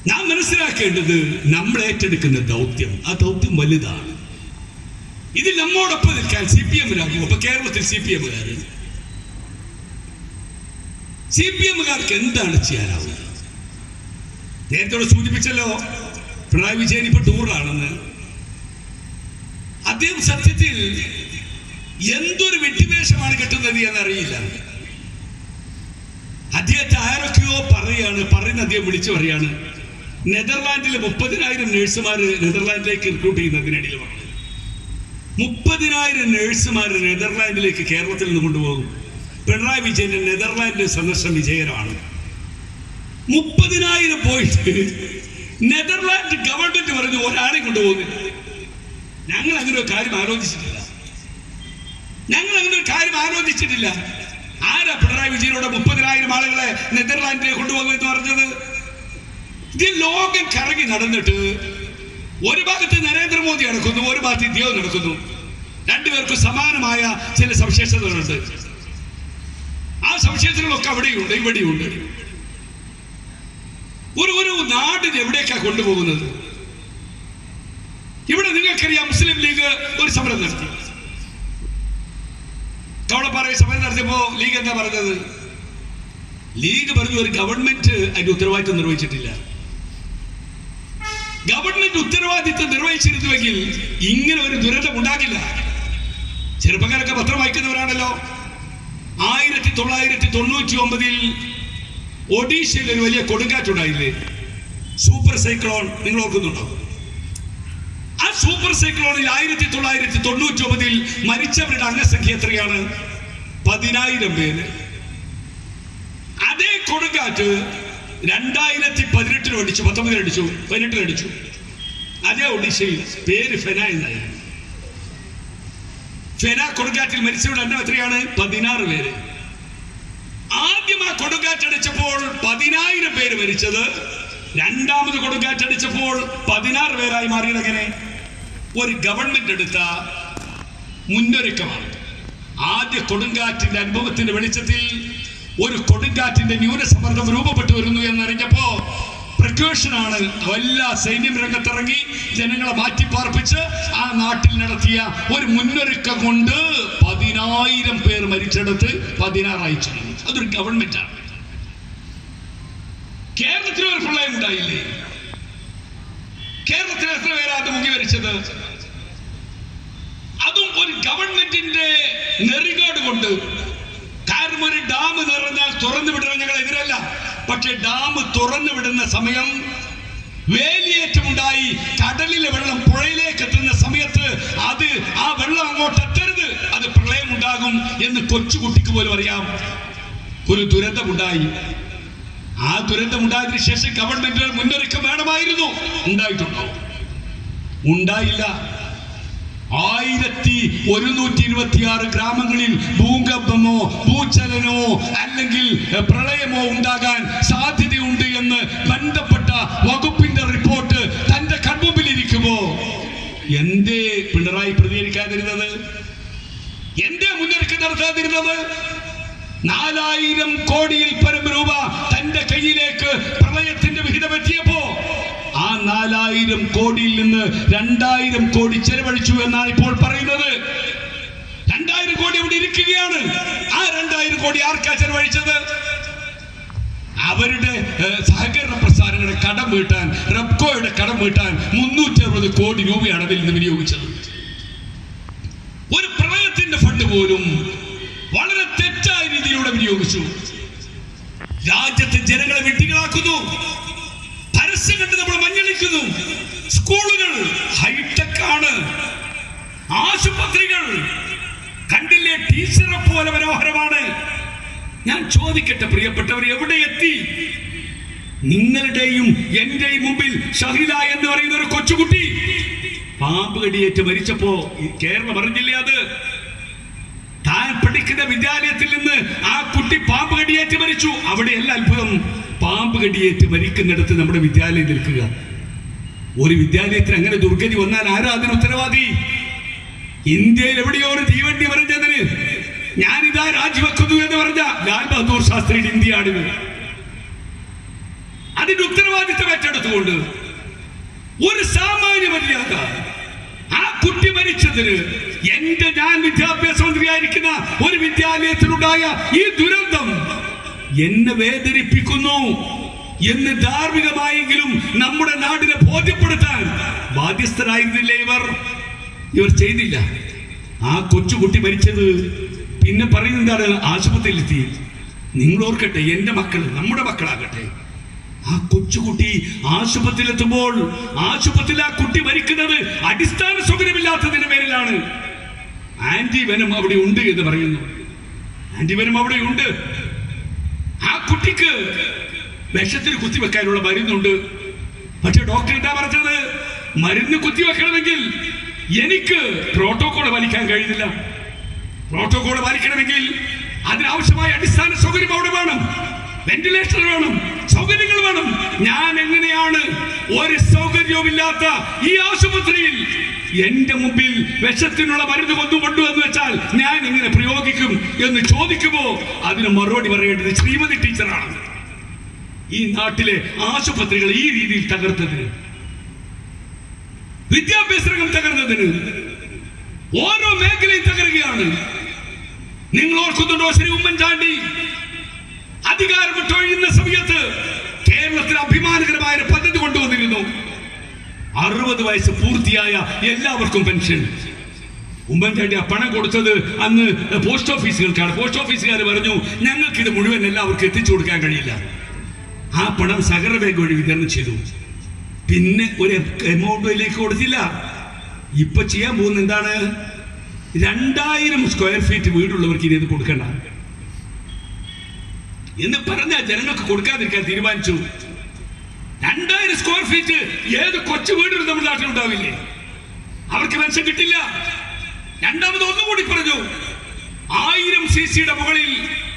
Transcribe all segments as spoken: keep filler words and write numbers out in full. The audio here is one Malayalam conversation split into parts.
നാം മനസ്സിലാക്കേണ്ടത് നമ്മൾ ഏറ്റെടുക്കുന്ന ദൗത്യം, ആ ദൗത്യം വലുതാണ്. ഇതിൽ നമ്മോടൊപ്പം നിൽക്കാൻ സി പി എമ്മിലാകും. അപ്പൊ കേരളത്തിൽ സി പി എമ്മുകാർ സി പി എമ്മുകാർക്ക് എന്താണ് ചെയ്യാനാവുക? നേരത്തെ സൂചിപ്പിച്ചല്ലോ, പിണറായി വിജയൻ ഇപ്പൊ ടൂറിലാണെന്ന്. അദ്ദേഹം സത്യത്തിൽ എന്തൊരു വെട്ടിവേഷമാണ് കെട്ടുന്നത് എന്നറിയില്ല. അദ്ദേഹത്തെ ആരൊക്കെയോ പറയാണ് പറയുന്ന അദ്ദേഹം വിളിച്ചു പറയാണ്, നെതർലാൻഡിലെ മുപ്പതിനായിരം നേഴ്സുമാര് നെതർലാൻഡിലേക്ക് റിക്രൂട്ട് ചെയ്യുന്നതിനിടയിൽ പറഞ്ഞു, മുപ്പതിനായിരം നേഴ്സുമാര് നെതർലാൻഡിലേക്ക് കേരളത്തിൽ നിന്ന് കൊണ്ടുപോകും. പിണറായി വിജയന്റെ നെതർലാൻഡ് സന്ദർശനം വിജയകരമാണ്. മുപ്പതിനായിരം പോയിട്ട് നെതർലാൻഡ് ഗവൺമെന്റ് പറഞ്ഞു ഒരാളെ കൊണ്ടുപോകുന്നില്ല. ഞങ്ങൾ അങ്ങനെ ഒരു കാര്യം ആലോചിച്ചിട്ടില്ല. ഞങ്ങൾ അങ്ങനെ ഒരു കാര്യം ആലോചിച്ചിട്ടില്ല. ആരാ പിണറായി വിജയനോട് മുപ്പതിനായിരം ആളുകളെ നെതർലാൻഡിലേക്ക് കൊണ്ടുപോകുമെന്ന് പറഞ്ഞത്? ഇത് ലോകം കറങ്ങി നടന്നിട്ട് ഒരു ഭാഗത്ത് നരേന്ദ്രമോദി നടക്കുന്നു, ഒരു ഭാഗത്ത് ഇദ്ദേഹം നടക്കുന്നു. രണ്ടുപേർക്കും സമാനമായ ചില സവിശേഷതകളുണ്ട്. ആ സവിശേഷതകളൊക്കെ അവിടെയുണ്ട്, ഇവിടെയുണ്ട്. ഒരു ഒരു നാടിന് എവിടേക്കാ കൊണ്ടുപോകുന്നത്? ഇവിടെ നിങ്ങൾക്കറിയാം, മുസ്ലിം ലീഗ് ഒരു സമരം നടത്തി. കവളപ്പാറയിൽ സമരം നടത്തിയപ്പോ ലീഗ് എന്താ പറഞ്ഞത്? ലീഗ് പറഞ്ഞു ഒരു ഗവൺമെന്റ് അതിന്റെ ഉത്തരവാദിത്വം നിർവഹിച്ചിട്ടില്ല. ഗവൺമെന്റ് ഉത്തരവാദിത്വം നിർവഹിച്ചിരുന്നുവെങ്കിൽ ഇങ്ങനെ ഒരു ദുരന്തം ഉണ്ടാകില്ല. ചെറുപ്പക്കാരൊക്കെ പത്രം വായിക്കുന്നവരാണല്ലോ. ആയിരത്തി തൊള്ളായിരത്തി തൊണ്ണൂറ്റി ഒമ്പതിൽ ഒഡീഷയിൽ ഒരു വലിയ കൊടുങ്കാറ്റുണ്ടായില്ലേ, സൂപ്പർ സൈക്ലോൺ. നിങ്ങൾ ഓർക്കുന്നുണ്ടോ? ആ സൂപ്പർ സൈക്ലോണിൽ ആയിരത്തി തൊള്ളായിരത്തി തൊണ്ണൂറ്റി ഒമ്പതിൽ മരിച്ചവരുടെ അംഗസംഖ്യ എത്രയാണ്? പതിനായിരം പേര്. അതേ കൊടുങ്കാറ്റ് രണ്ടായിരത്തി പതിനെട്ടിൽ അടിച്ചു, പത്തൊമ്പതിൽ അടിച്ചു, പതിനെട്ടിൽ അടിച്ചു. അതേ ഒഡീഷയിൽ, പേര് ഫെന എന്നായിരുന്നു. ഫെന കൊടുങ്കാറ്റിൽ മരിച്ചവരുടെ എണ്ണം എത്രയാണ്? പതിനാറ് പേര്. ആദ്യം ആ കൊടുങ്കാറ്റടിച്ചപ്പോൾ പതിനായിരം പേര് മരിച്ചത്, രണ്ടാമത് കൊടുങ്കാറ്റടിച്ചപ്പോൾ പതിനാറ് പേരായി മാറിയത് എങ്ങനെ? ഒരു ഗവൺമെന്റ് എടുത്ത മുന്നൊരുക്കമാണ്. ആദ്യ കൊടുങ്കാറ്റിന്റെ അനുഭവത്തിന്റെ വെളിച്ചത്തിൽ ഒരു കൊടുങ്കാറ്റിന്റെ ന്യൂനസമ്മർദ്ദം രൂപപ്പെട്ടു വരുന്നു എന്നറിഞ്ഞപ്പോ പ്രിക്കോഷനാണ് എല്ലാ സൈന്യം രംഗത്തിറങ്ങി ജനങ്ങളെ മാറ്റിപ്പാർപ്പിച്ച് ആ നാട്ടിൽ നടത്തിയ ഒരു മുന്നൊരുക്കം കൊണ്ട് പതിനായിരം പേർ മരിച്ചെടുത്ത് പതിനാറായി ചുരുങ്ങി. അതൊരു ഗവൺമെന്റാണ്. കേരളത്തിൽ ഒരു പ്രളയം ഉണ്ടായില്ലേ? കേരളത്തിൽ എത്ര പേരാ അത് മുങ്ങി മരിച്ചത്? അതും ഒരു ഗവൺമെന്റിന്റെ നെറികേട് കൊണ്ട്. കാരണം ഒരു ഡാം നിറഞ്ഞാൽ തുറന്നു വിടുന്ന ഞങ്ങൾ എതിരല്ല. പക്ഷെ ഡാം തുറന്നു വിടുന്ന സമയം വേലിയേറ്റമുണ്ടായി കടലിലെ വെള്ളം പുഴയിലേക്ക് എത്തുന്ന സമയത്ത് അത് ആ വെള്ളം അങ്ങോട്ട് എത്തരുത്, അത് പ്രളയം ഉണ്ടാകും എന്ന് കൊച്ചുകുട്ടിക്ക് പോലും അറിയാം. ഒരു ദുരന്തമുണ്ടായി. ആ ദുരന്തമുണ്ടായതിനു ശേഷം ഗവൺമെന്റ് മുന്നൊരുക്കം വേണമായിരുന്നു. ഉണ്ടായിട്ടുണ്ടോ? ഉണ്ടായില്ല. ആയിരത്തി ഒരുന്നൂറ്റി ഇരുപത്തി ആറ് ഗ്രാമങ്ങളിൽ ഭൂകമ്പമോ ഭൂചലനമോ അല്ലെങ്കിൽ പ്രളയമോ ഉണ്ടാകാൻ സാധ്യതയുണ്ട് എന്ന് ബന്ധപ്പെട്ട വകുപ്പിന്റെ റിപ്പോർട്ട് തന്റെ കൺമുമ്പിലിരിക്കുമ്പോ എന്തേ പിണറായി പ്രതികരിക്കാതിരുന്നത്? എന്തേ മുന്നൊരുക്കം നടത്താതിരുന്നത്? നാലായിരം കോടിയിൽ പരം രൂപ തന്റെ കയ്യിലേക്ക് പ്രളയത്തിന്റെ വിഹിതം എത്തിയപ്പോ ആ നാലായിരം കോടിയിൽ നിന്ന് രണ്ടായിരം കോടി ചെലവഴിച്ചു എന്നാണ് ഇപ്പോൾ പറയുന്നത്. രണ്ടായിരം കോടി ഇവിടെ ഇരിക്കുകയാണ്. ആ രണ്ടായിരം കോടി ആർക്കാ ചെലവഴിച്ചത്? അവരുടെ സഹകരണ പ്രസ്ഥാനങ്ങളുടെ കടം വീട്ടാൻ, റബ്കോയുടെ കടം വീട്ടാൻ മുന്നൂറ്റി അറുപത് കോടി രൂപയാണ് അതിൽ നിന്ന് വിനിയോഗിച്ചത്. ഒരു പ്രളയത്തിന്റെ ഫണ്ട് പോലും വളരെ തെറ്റായ രീതിയിലൂടെ വിനിയോഗിച്ചു. രാജ്യത്തെ ജനങ്ങളെ വിഡ്ഢികളാക്കുന്നു. പരസ്യം കണ്ട് നമ്മൾ മഞ്ഞളിക്കുന്നു. സ്കൂളുകൾ ഹൈടെക് ആണ്. ആശുപത്രികൾ കണ്ടില്ലേ, ടീച്ചറെ പോലെ മനോഹരമാണ്. ഞാൻ ചോദിക്കട്ടെ പ്രിയപ്പെട്ടവർ, എവിടെ എത്തി? നിങ്ങളുടെയും എന്റെയും മുമ്പിൽ ഷഹില എന്ന് പറയുന്ന ഒരു കൊച്ചുകുട്ടി പാമ്പ് കടിയേറ്റ് മരിച്ചപ്പോ കേരളം അറിഞ്ഞില്ലേ? അത് താൻ പഠിക്കുന്ന വിദ്യാലയത്തിൽ നിന്ന് ആ കുട്ടി പാമ്പ് കടിയേറ്റ് മരിച്ചു. അവിടെയല്ല അത്ഭുതം. പാമ്പ് കടിയേറ്റ് മരിക്കുന്നിടത്ത് നമ്മുടെ വിദ്യാലയം നിൽക്കുക. ഒരു വിദ്യാലയത്തിൽ അങ്ങനെ ദുർഗതി വന്നാൽ ആരാ അതിന് ഉത്തരവാദി? ഇന്ത്യയിൽ എവിടെയോ ഒരു തീവണ്ടി പറഞ്ഞതിന് ഞാനിതാ രാജിവെക്കുന്നു എന്ന് പറഞ്ഞ ലാൽ ബഹദൂർ ശാസ്ത്രിയുടെ ഇന്ത്യയാണിത്. അതിന്റെ ഉത്തരവാദിത്തം ഏറ്റെടുത്തുകൊണ്ട് ഒരു സാമാന്യ മര്യാദ. ആ കുട്ടി മരിച്ചതിന് എന്റെ ഞാൻ വിദ്യാഭ്യാസ മന്ത്രിയായിരിക്കുന്ന ഒരു വിദ്യാലയത്തിലുണ്ടായ ഈ ദുരന്തം എന്നെ വേദനിപ്പിക്കുന്നു എന്ന് ധാർമ്മികമായെങ്കിലും നമ്മുടെ നാടിനെ ബോധ്യപ്പെടുത്താൻ ബാധ്യസ്ഥരായിരുന്നില്ലേ ഇവർ? ഇവർ ചെയ്തില്ല. ആ കൊച്ചുകുട്ടി മരിച്ചത് പിന്നെ പറയുന്നതാണ് ആശുപത്രിയിലെത്തി. നിങ്ങൾ ഓർക്കട്ടെ, എന്റെ മക്കൾ നമ്മുടെ മക്കളാകട്ടെ, ആ കൊച്ചുകുട്ടി ആശുപത്രിയിലെത്തുമ്പോൾ ആശുപത്രിയിൽ ആ കുട്ടി മരിക്കുന്നത് അടിസ്ഥാന സൗകര്യമില്ലാത്തതിന്റെ പേരിലാണ്. ആന്റിവെനം അവിടെ ഉണ്ട് എന്ന് പറയുന്നു. ആന്റിവെനം അവിടെ ഉണ്ട്. ആ കുട്ടിക്ക് വിഷത്തിന് കുത്തിവെക്കാനുള്ള മരുന്നുണ്ട്. പക്ഷെ ഡോക്ടർ എന്താ പറഞ്ഞത്? മരുന്ന് കുത്തിവെക്കണമെങ്കിൽ എനിക്ക് പ്രോട്ടോകോൾ പാലിക്കാൻ കഴിയുന്നില്ല. പ്രോട്ടോകോൾ പാലിക്കണമെങ്കിൽ അതിനാവശ്യമായ അടിസ്ഥാന സൗകര്യം അവിടെ വേണം, വെന്റിലേറ്റർ വേണം, സൗകര്യങ്ങൾ വേണം. ഞാൻ എങ്ങനെയാണ് ഒരു സൗകര്യവുമില്ലാത്ത ഈ ആശുപത്രിയിൽ എന്റെ മുമ്പിൽ വിഷത്തിനുള്ള മരുന്ന് കൊണ്ടു കൊണ്ടുവന്ന് വെച്ചാൽ ഞാൻ എങ്ങനെ പ്രയോഗിക്കും എന്ന് ചോദിക്കുമ്പോ അതിന് മറുപടി പറയേണ്ടത് ശ്രീമതി ടീച്ചറാണ്. ഈ നാട്ടിലെ ആശുപത്രികൾ ഈ രീതിയിൽ തകർത്തതിന്, വിദ്യാഭ്യാസ രംഗം തകർന്നതിന്, ഓരോ മേഖലയും തകരുകയാണ്. നിങ്ങൾ ഓർക്കുന്നുണ്ടോ? ശ്രീ ഉമ്മൻചാണ്ടി അധികാരം വിട്ടൊഴിയുന്ന സമയത്ത് കേരളത്തിൽ അഭിമാനകരമായ ഒരു പദ്ധതി കൊണ്ടുവന്നിരുന്നു. അറുപത് വയസ്സ് പൂർത്തിയായ എല്ലാവർക്കും പെൻഷൻ. ഉമ്മൻചാണ്ടി ആ പണം കൊടുത്തത് അന്ന് പോസ്റ്റ് ഓഫീസുകൾക്കാണ്. പോസ്റ്റ് ഓഫീസുകാർ പറഞ്ഞു ഞങ്ങൾക്ക് ഇത് മുഴുവൻ എല്ലാവർക്കും എത്തിച്ചു കൊടുക്കാൻ കഴിയില്ല. ആ പണം സഹകരണ ബാങ്ക് വഴി വിതരണം ചെയ്തു. പിന്നെ ഒരു എമൗണ്ട് അതിലേക്ക് കൊടുത്തില്ല. ഇപ്പൊ ചെയ്യാൻ പോകുന്ന എന്താണ്? രണ്ടായിരം സ്ക്വയർ ഫീറ്റ് വീടുള്ളവർക്ക് ഇനി ഇത് കൊടുക്കണ്ട എന്ന് പറഞ്ഞാൽ ജനങ്ങൾക്ക് കൊടുക്കാതിരിക്കാൻ തീരുമാനിച്ചു. രണ്ടായിരം സ്ക്വയർ ഫീറ്റ് ഏത് കൊച്ചു വീടുകൾ നമ്മുടെ നാട്ടിലുണ്ടാവില്ലേ? അവർക്ക് പെൻഷൻ കിട്ടില്ല. രണ്ടാമത് ഒന്നുകൂടി പറഞ്ഞു, ആയിരം സി സിയുടെ മുകളിൽ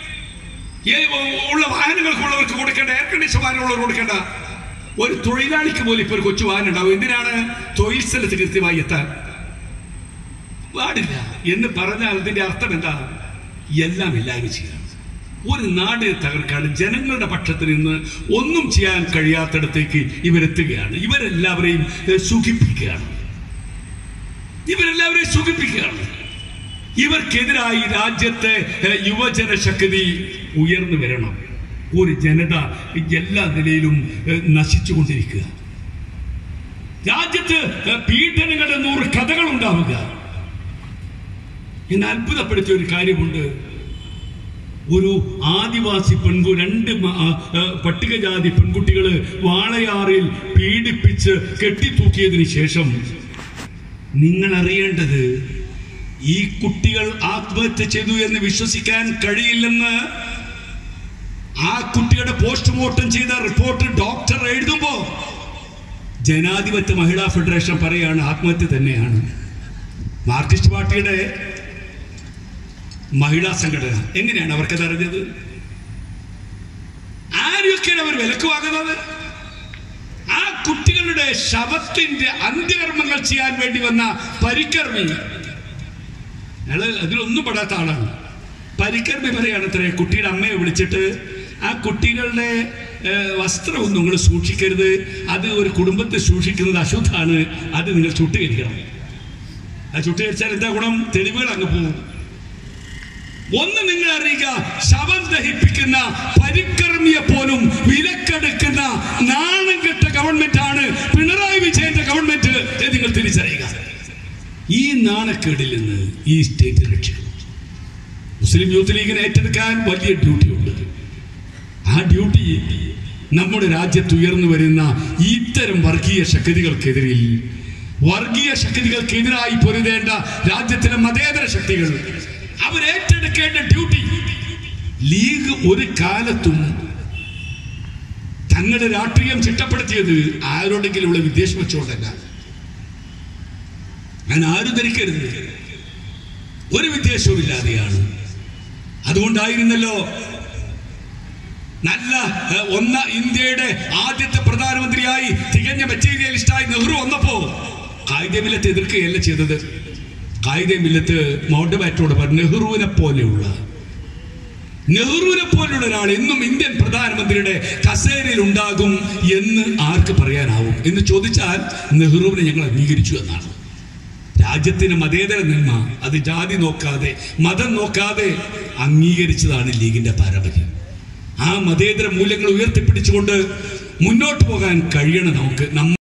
ഉള്ള വാഹനങ്ങൾക്കുള്ളവർക്ക് കൊടുക്കേണ്ട, എയർ കണ്ടീഷൻ വാഹനമുള്ളവർ കൊടുക്കേണ്ട. ഒരു തൊഴിലാളിക്ക് പോലും ഇപ്പൊ ഒരു കൊച്ചു വാഹനം ഉണ്ടാവും. എന്തിനാണ്? തൊഴിൽ സ്ഥലത്ത് കൃത്യമായി എത്താൻ പാടില്ല എന്ന് പറഞ്ഞാൽ അതിന്റെ അർത്ഥം എന്താ? എല്ലാം ഇല്ലായ്മ ചെയ്യാം. ഒരു നാടിനെ തകർക്കാണ്. ജനങ്ങളുടെ പക്ഷത്ത് നിന്ന് ഒന്നും ചെയ്യാൻ കഴിയാത്തിടത്തേക്ക് ഇവരെത്തുകയാണ്. ഇവരെല്ലാവരെയും സുഖിപ്പിക്കുകയാണ്. ഇവരെല്ലാവരെയും സുഖിപ്പിക്കുകയാണ്. ഇവർക്കെതിരായി രാജ്യത്തെ യുവജന ശക്തി ഉയർന്നു വരണം. ഒരു ജനത എല്ലാ നിലയിലും നശിച്ചുകൊണ്ടിരിക്കുക. രാജ്യത്ത് പീഡനങ്ങളുടെ നൂറ് കഥകൾ ഉണ്ടാവുക. എന്നെ അത്ഭുതപ്പെടുത്തിയ ഒരു കാര്യമുണ്ട്. ഒരു ആദിവാസി പെൺകു രണ്ട് പട്ടികജാതി പെൺകുട്ടികള് വാളയാറിൽ പീഡിപ്പിച്ച് കെട്ടിത്തൂക്കിയതിനു ശേഷം നിങ്ങൾ അറിയേണ്ടത്, ഈ കുട്ടികൾ ആത്മഹത്യ ചെയ്തു എന്ന് വിശ്വസിക്കാൻ കഴിയില്ലെന്ന് ആ കുട്ടിയുടെ പോസ്റ്റ്മോർട്ടം ചെയ്ത റിപ്പോർട്ട് ഡോക്ടർ എഴുതുമ്പോ ജനാധിപത്യ മഹിളാ ഫെഡറേഷൻ പറയാണ് ആത്മഹത്യ തന്നെയാണ്. മാർക്സിസ്റ്റ് പാർട്ടിയുടെ മഹിളാ സംഘടന എങ്ങനെയാണ് അവർക്കത് അറിഞ്ഞത്? ആരൊക്കെയാണ് അവർ വിലക്ക് വാങ്ങുന്നത്? ആ കുട്ടികളുടെ ശവത്തിന്റെ അന്ത്യകർമ്മങ്ങൾ ചെയ്യാൻ വേണ്ടി വന്ന പരിക്കർമ്മി, അയാള് അതിലൊന്നും പെടാത്ത ആളാണ്. പരിക്കർമ്മി പറയുകയാണത്രേ, കുട്ടിയുടെ അമ്മയെ വിളിച്ചിട്ട് ആ കുട്ടികളുടെ വസ്ത്രമൊന്നും നിങ്ങൾ സൂക്ഷിക്കരുത്, അത് ഒരു കുടുംബത്തെ സൂക്ഷിക്കുന്നത് അശുദ്ധാണ്, അത് നിങ്ങൾ ചുട്ടുകരിക്കണം. ആ ചുട്ടുകരിച്ചാൽ എന്താ ഗുണം? തെളിവുകൾ അങ്ങ് പോകും. ഒന്ന് നിങ്ങൾ അറിയുക, ശവം ദഹിപ്പിക്കുന്ന പരിക്കർമ്മിയെ പോലും വിലക്കെടുക്കുന്ന നാണം കെട്ട ഗവൺമെന്റ് ആണ് പിണറായി വിജയന്റെ ഗവൺമെന്റ് എന്ന് നിങ്ങൾ തിരിച്ചറിയുക. ഈ നാണക്കേടിൽ നിന്ന് ഈ സ്റ്റേറ്റ് രക്ഷിക്കണം. മുസ്ലിം യൂത്ത് ലീഗിനെ ഏറ്റെടുക്കാൻ വലിയ ഡ്യൂട്ടി ഉണ്ട്. ആ ഡ്യൂട്ടി നമ്മുടെ രാജ്യത്ത് ഉയർന്നു വരുന്ന ഇത്തരം വർഗീയ ശക്തികൾക്കെതിരിൽ, വർഗീയ ശക്തികൾക്കെതിരായി പൊരുതേണ്ട രാജ്യത്തിലെ മതേതര ശക്തികൾ അവരേറ്റെടുക്കേണ്ട ഡ്യൂട്ടി. ലീഗ് ഒരു കാലത്തും തങ്ങളുടെ രാഷ്ട്രീയം ചിട്ടപ്പെടുത്തിയത് ആരോടെങ്കിലുള്ള വിദ്വേഷം വെച്ചുകൊണ്ടല്ല. ഞാൻ ആരും ധരിക്കരുത്, ഒരു വിദ്വേഷവും ഇല്ലാതെയാണ്. അതുകൊണ്ടായിരുന്നല്ലോ നല്ല ഒന്ന ഇന്ത്യയുടെ ആദ്യത്തെ പ്രധാനമന്ത്രിയായി തികഞ്ഞ മെറ്റീരിയലിസ്റ്റായി നെഹ്റു വന്നപ്പോ കായിക മില്ലത്ത് എതിർക്കുകയല്ല ചെയ്തത്. കായിക മില്ലത്ത് മൗണ്ട് ബാറ്റോട് പറഞ്ഞു, നെഹ്റുവിനെ പോലെയുള്ള നെഹ്റുവിനെ പോലുള്ള ഒരാൾ എന്നും ഇന്ത്യൻ പ്രധാനമന്ത്രിയുടെ കസേരയിൽ ഉണ്ടാകും എന്ന് ആർക്ക് പറയാനാവും എന്ന് ചോദിച്ചാൽ നെഹ്റുവിനെ ഞങ്ങൾ അംഗീകരിച്ചു എന്നാണ്. രാജ്യത്തിന് മതേതര നന്മ അത് ജാതി നോക്കാതെ മതം നോക്കാതെ അംഗീകരിച്ചതാണ് ലീഗിന്റെ പാരമ്പര്യം. ആ മതേതര മൂല്യങ്ങൾ ഉയർത്തിപ്പിടിച്ചുകൊണ്ട് മുന്നോട്ട് പോകാൻ കഴിയണം നമുക്ക്.